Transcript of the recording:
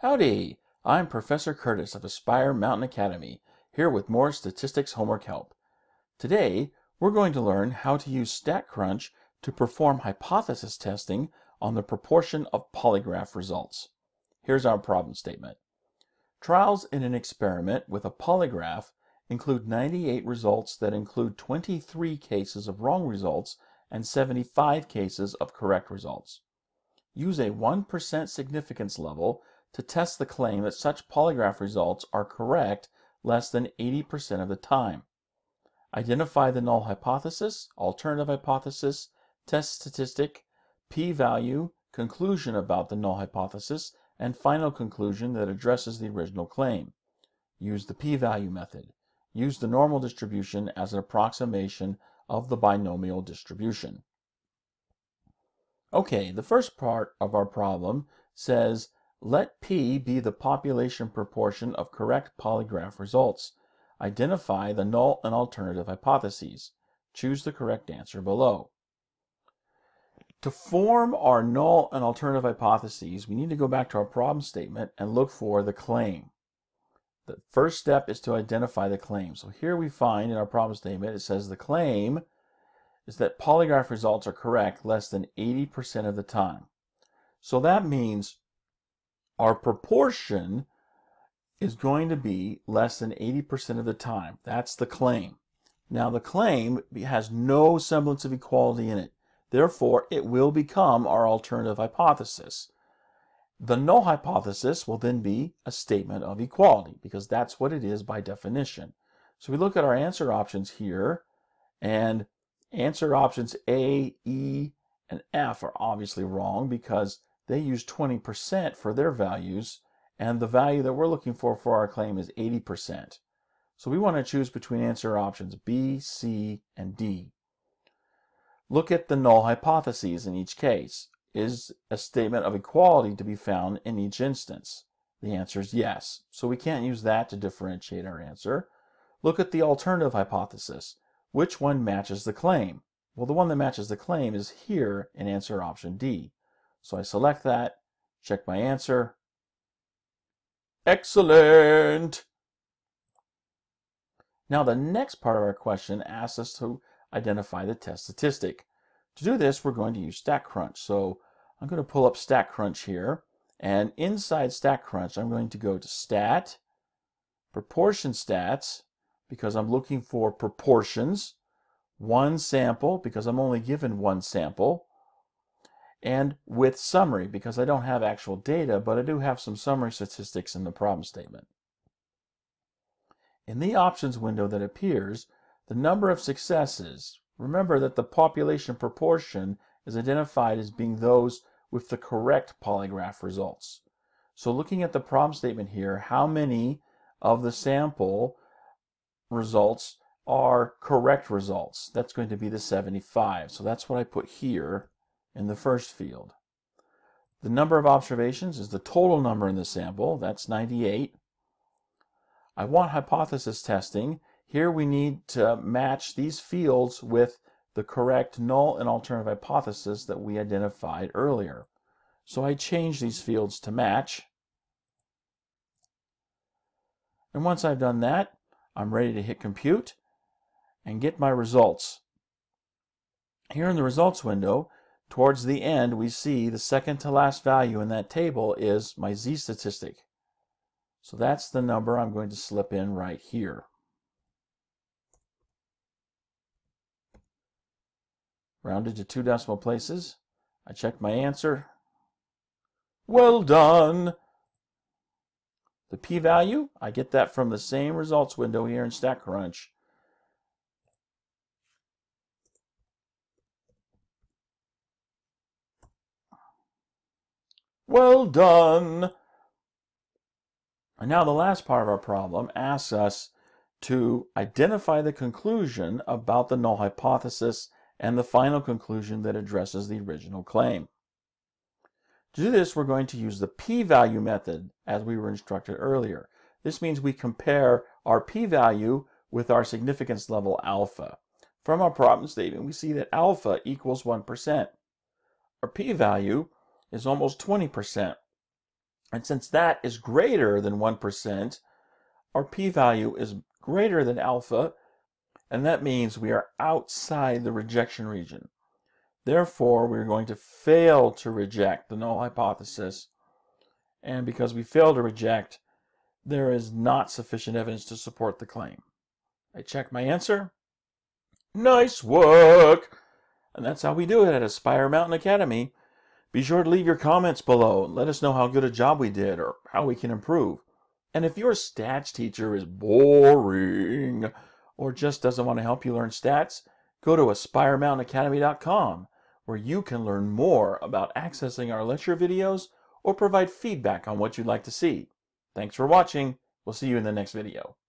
Howdy! I'm Professor Curtis of Aspire Mountain Academy, here with more statistics homework help. Today, we're going to learn how to use StatCrunch to perform hypothesis testing on the proportion of polygraph results. Here's our problem statement. Trials in an experiment with a polygraph include 98 results that include 23 cases of wrong results and 75 cases of correct results. Use a 1% significance level to test the claim that such polygraph results are correct less than 80% of the time. Identify the null hypothesis, alternative hypothesis, test statistic, p-value, conclusion about the null hypothesis, and final conclusion that addresses the original claim. Use the p-value method. Use the normal distribution as an approximation of the binomial distribution. Okay, the first part of our problem says, let P be the population proportion of correct polygraph results. Identify the null and alternative hypotheses. Choose the correct answer below. To form our null and alternative hypotheses, we need to go back to our problem statement and look for the claim. The first step is to identify the claim. So here we find in our problem statement, it says the claim is that polygraph results are correct less than 80% of the time. So that means our proportion is going to be less than 80% of the time. That's the claim. Now the claim has no semblance of equality in it. Therefore, it will become our alternative hypothesis. The null hypothesis will then be a statement of equality because that's what it is by definition. So we look at our answer options here, and answer options A, E, and F are obviously wrong because they use 20% for their values, and the value that we're looking for our claim is 80%. So we want to choose between answer options B, C, and D. Look at the null hypotheses in each case. Is a statement of equality to be found in each instance? The answer is yes. So we can't use that to differentiate our answer. Look at the alternative hypothesis. Which one matches the claim? Well, the one that matches the claim is here in answer option D. So I select that, check my answer. Excellent! Now the next part of our question asks us to identify the test statistic. To do this, we're going to use StatCrunch. So I'm going to pull up StatCrunch here, and inside StatCrunch, I'm going to go to Stat, Proportion Stats, because I'm looking for proportions, one sample, because I'm only given one sample, and with summary, because I don't have actual data, but I do have some summary statistics in the problem statement. In the options window that appears, the number of successes, remember that the population proportion is identified as being those with the correct polygraph results. So looking at the problem statement here, how many of the sample results are correct results? That's going to be the 75. So that's what I put here in the first field. The number of observations is the total number in the sample. That's 98. I want hypothesis testing. Here we need to match these fields with the correct null and alternative hypothesis that we identified earlier. So I change these fields to match. And once I've done that, I'm ready to hit compute and get my results. Here in the results window, towards the end, we see the second to last value in that table is my Z statistic. So that's the number I'm going to slip in right here. Rounded to 2 decimal places. I check my answer. Well done! The p-value, I get that from the same results window here in StatCrunch. Well done! And now the last part of our problem asks us to identify the conclusion about the null hypothesis and the final conclusion that addresses the original claim. To do this, we're going to use the p-value method as we were instructed earlier. This means we compare our p-value with our significance level alpha. From our problem statement, we see that alpha equals 1%. Our p-value is almost 20%. And since that is greater than 1%, our p-value is greater than alpha, and that means we are outside the rejection region. Therefore, we're going to fail to reject the null hypothesis, and because we fail to reject, there is not sufficient evidence to support the claim. I check my answer. Nice work! And that's how we do it at Aspire Mountain Academy. Be sure to leave your comments below and let us know how good a job we did or how we can improve. And if your stats teacher is boring or just doesn't want to help you learn stats, go to aspiremountainacademy.com where you can learn more about accessing our lecture videos or provide feedback on what you'd like to see. Thanks for watching. We'll see you in the next video.